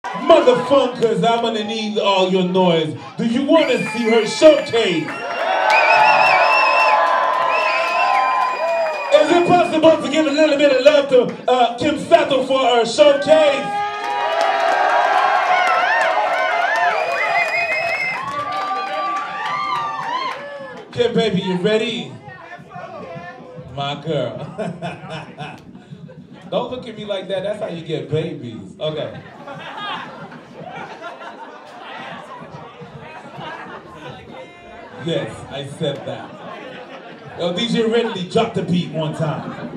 Motherfuckers, I'm gonna need all your noise. Do you want to see her showcase? Is it possible to give a little bit of love to Kim Sato for her showcase? Kim, baby, you ready? My girl. Don't look at me like that. That's how you get babies. Okay. Yes, I said that. Yo, DJ Ridley, drop the beat one time.